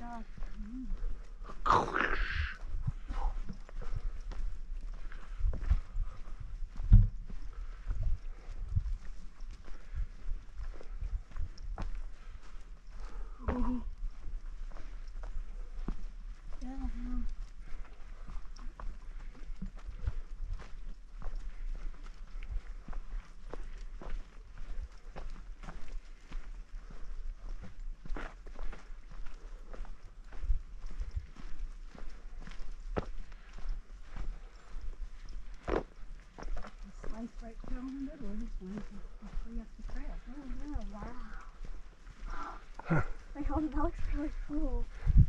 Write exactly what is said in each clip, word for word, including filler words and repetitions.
Yeah. Mm-hmm. Yeah. Um, Slice right down the middle of this one. I'll free up the trail. Oh yeah, wow. My God, that looks really cool.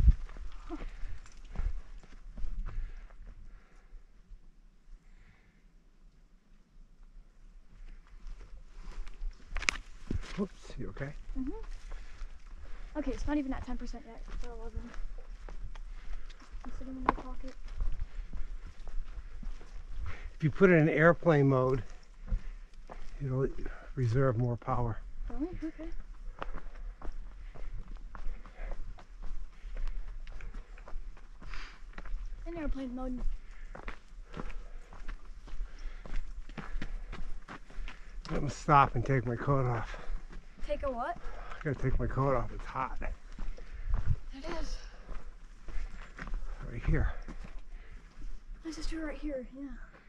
Whoops, you okay? Mm-hmm. Okay, it's not even at ten percent yet. It's at eleven. I'm sitting in my pocket. If you put it in airplane mode, it'll reserve more power. Really? Okay. In airplane mode. I'm gonna stop and take my coat off. Take a what? I gotta take my coat off, it's hot. It is. Right here. My sister right here, yeah.